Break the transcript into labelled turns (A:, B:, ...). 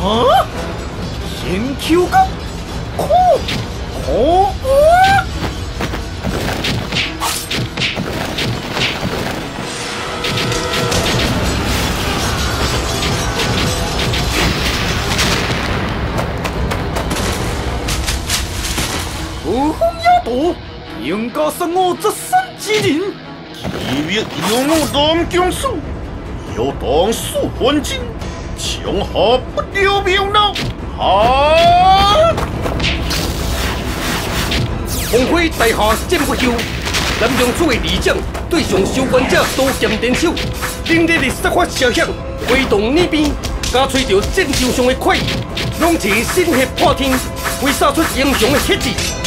A: 啊！先 Q 个酷！无风压倒，应该是我这身之人。
B: 其灭有我南疆术，有当数环境，强下不丢苗脑。
C: 烽火大厦战不休，南疆处的里长对上相关者刀剑联手，凌厉的杀伐射响，挥动耳边，加吹着战场上的快意，拢是心血破天，挥洒出英雄的血迹。